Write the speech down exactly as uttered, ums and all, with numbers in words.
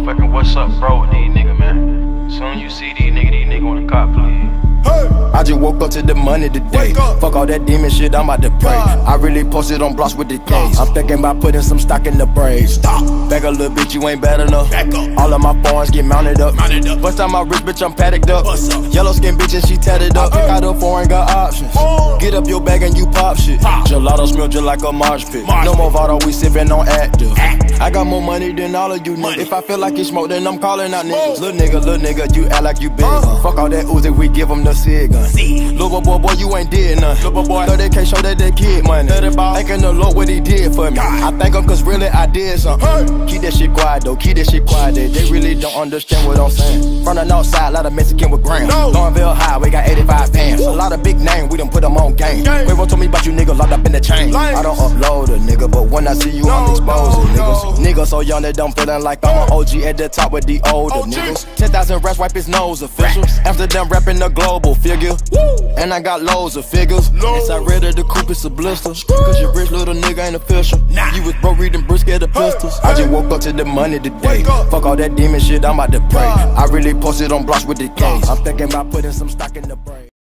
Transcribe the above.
motherfucking what's up, bro, with these niggas, man. Soon you see these niggas, these niggas on the cop, please. I just woke up to the money today. Fuck all that demon shit, I'm about to pray. I really posted on blocks with the K's. I'm thinking about putting some stock in the braids. Stop. Back a little bitch, you ain't bad enough. Back up. All of my phones get mounted up. Mounted up. First time I rich, bitch, I'm paddocked up. Yellow skin bitch and she tatted up. Pick out a foreign, got options. Get up your bag and you pop shit. Gelato smell just like a marsh pit. No more Vado, we sippin' on active. I got more money than all of you niggas. If I feel like it's smoke, then I'm calling out niggas. Little nigga, little nigga, you act like you big. Fuck all that Uzi, we give them the cig gun. Little boy, boy, you ain't did none. Little boy, thirty K show that that kid money. Thanking the Lord what he did for me. I thank him cause really I did something. Keep that shit quiet though, keep that shit quiet. They, they really don't understand what I'm saying. From the north side, a lot of Mexican with grams. Lawrenville High, we got eighty-five fans. A lot of big names, we done put them on game. Quavo told me about you niggas locked up in the chain. I don't upload a nigga, but when I see you, I'm exposing niggas. Niggas so young that I'm feeling like I'm an O G at the top with the older niggas. ten thousand rats wipe his nose official. Amsterdam rapping the global figure. And I got loads of figures. Inside red of the coupe, it's a blister. Cause your rich little nigga ain't official. You was broke reading brisket of pistols. I just woke up to the money today. Fuck all that demon shit, I'm about to pray. I really posted on blocks with the K's. I'm thinking about putting some stock in the brain.